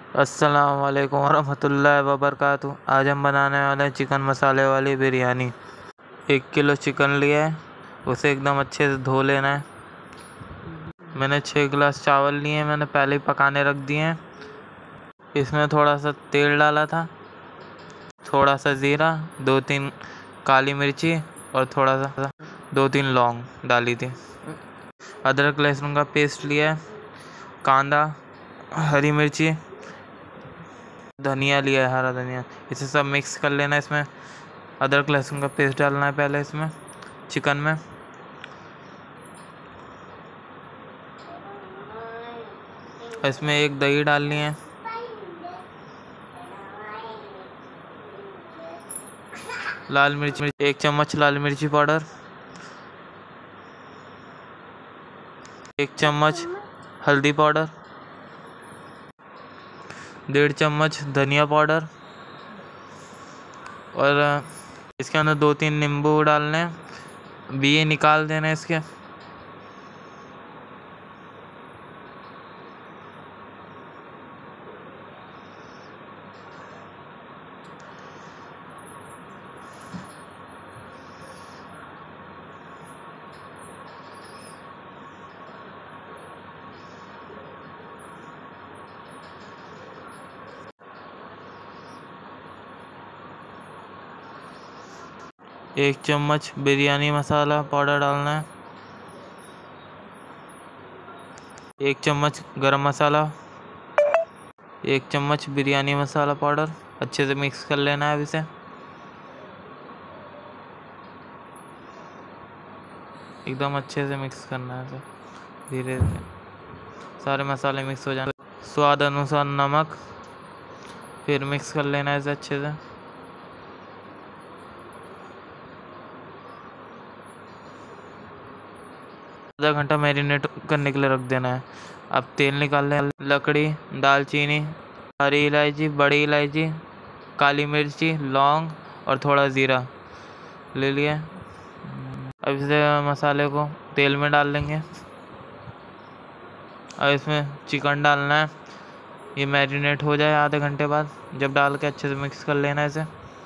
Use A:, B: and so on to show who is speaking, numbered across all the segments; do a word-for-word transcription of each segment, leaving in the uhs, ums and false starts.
A: अस्सलाम वालेकुम वरहमतुल्लाहि वबरकातुहू। आज हम बनाने वाले हैं चिकन मसाले वाली बिरयानी। एक किलो चिकन लिया है, उसे एकदम अच्छे से धो लेना है। मैंने छः गिलास चावल लिए हैं, मैंने पहले ही पकाने रख दिए हैं। इसमें थोड़ा सा तेल डाला था, थोड़ा सा ज़ीरा, दो तीन काली मिर्ची और थोड़ा सा दो तीन लौंग डाली थी। अदरक लहसुन का पेस्ट लिया है, कांदा, हरी मिर्ची, धनिया लिया है, हरा धनिया। इसे सब मिक्स कर लेना है। इसमें अदरक लहसुन का पेस्ट डालना है पहले इसमें चिकन में। इसमें एक दही डालनी है, लाल मिर्च एक चम्मच लाल मिर्ची पाउडर, एक चम्मच हल्दी पाउडर, डेढ़ चम्मच धनिया पाउडर और इसके अंदर दो तीन नींबू डालने हैं, बीए निकाल देना है इसके। एक चम्मच बिरयानी मसाला पाउडर डालना है, एक चम्मच गरम मसाला, एक चम्मच बिरयानी मसाला पाउडर। अच्छे से मिक्स कर लेना है अब इसे। एकदम अच्छे से मिक्स करना है इसे, धीरे धीरे सारे मसाले मिक्स हो जाए। स्वाद अनुसार नमक, फिर मिक्स कर लेना है इसे अच्छे से। आधा घंटा मैरिनेट करने के लिए रख देना है। अब तेल निकाल लें। लकड़ी, दालचीनी, हरी इलायची, बड़ी इलायची, काली मिर्ची, लौंग और थोड़ा ज़ीरा ले लिए। अब इसे मसाले को तेल में डाल लेंगे। अब इसमें चिकन डालना है, ये मैरिनेट हो जाए आधे घंटे बाद। जब डाल के अच्छे से मिक्स कर लेना है इसे।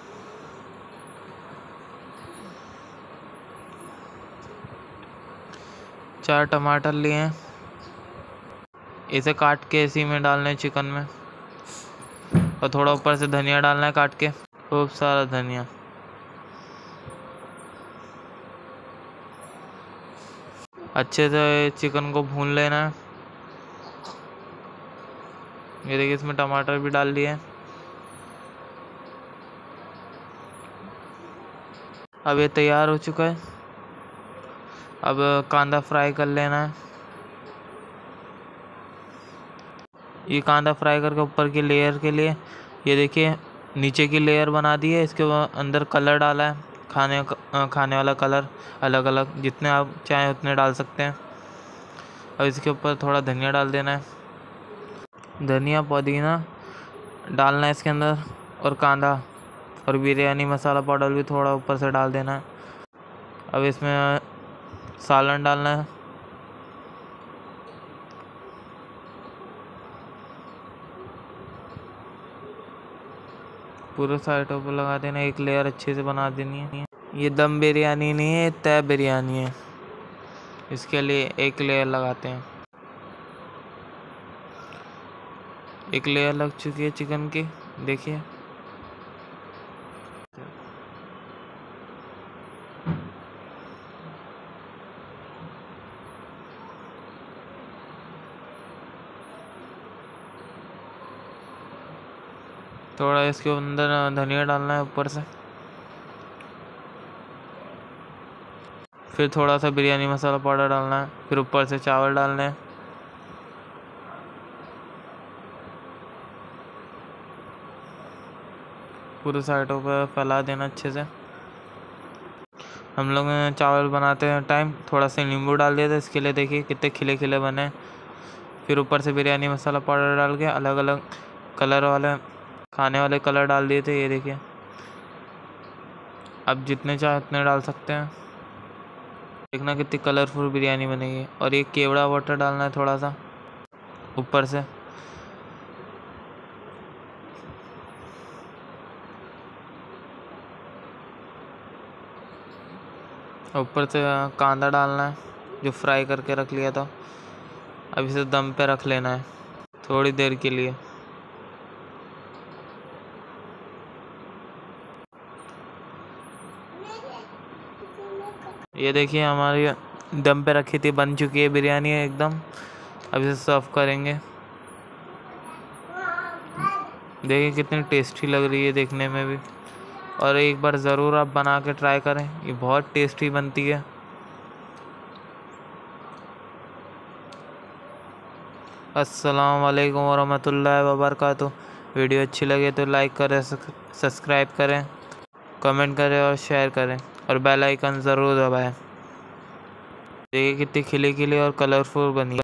A: चार टमाटर लिए हैं, इसे काट के इसी में डालना है चिकन में। और थोड़ा ऊपर से धनिया डालना है काट के, खूब सारा धनिया। अच्छे से चिकन को भून लेना है। ये देखिए इसमें टमाटर भी डाल लिए। अब ये तैयार हो चुका है। अब कांदा फ्राई कर लेना है। ये कांदा फ्राई करके ऊपर की लेयर के लिए ये देखिए नीचे की लेयर बना दी है। इसके अंदर कलर डाला है, खाने खाने वाला कलर अलग अलग, जितने आप चाहें उतने डाल सकते हैं। और इसके ऊपर थोड़ा धनिया डाल देना है, धनिया पुदीना डालना है इसके अंदर, और कांदा और बिरयानी मसाला पाउडर भी थोड़ा ऊपर से डाल देना है। अब इसमें सालन डालना है, पूरे साइडों पर लगा देना। एक लेयर अच्छे से बना देनी है। ये दम बिरयानी नहीं है, तय बिरयानी है, इसके लिए एक लेयर लगाते हैं। एक लेयर लग चुकी है चिकन की, देखिए। थोड़ा इसके अंदर धनिया डालना है ऊपर से, फिर थोड़ा सा बिरयानी मसाला पाउडर डालना है, फिर ऊपर से चावल डालने हैं। पूरे साइडों पर फैला देना अच्छे से। हम लोग चावल बनाते हैं टाइम थोड़ा सा नींबू डाल दिया था, इसके लिए देखिए कितने खिले खिले बने। फिर ऊपर से बिरयानी मसाला पाउडर डाल के अलग अलग कलर वाले खाने वाले कलर डाल दिए थे, ये देखिए। अब जितने चाहे उतने डाल सकते हैं। देखना कितनी कलरफुल बिरयानी बनेगी। और ये केवड़ा वाटर डालना है थोड़ा सा ऊपर से। ऊपर से कांदा डालना है जो फ्राई करके रख लिया था। अब इसे दम पे रख लेना है थोड़ी देर के लिए। ये देखिए हमारी दम पे रखी थी, बन चुकी है बिरयानी एकदम। अब इसे सर्व करेंगे। देखिए कितनी टेस्टी लग रही है देखने में भी, और एक बार ज़रूर आप बना के ट्राई करें, ये बहुत टेस्टी बनती है। अस्सलाम वालेकुम वरहमतुल्लाहि वबरकातुहू। वीडियो अच्छी लगे तो लाइक करें, सब्सक्राइब करें, कमेंट करें और शेयर करें, और बेल आइकन ज़रूर दबाएं। देखिए कितनी खिली खिली और कलरफुल बनी है।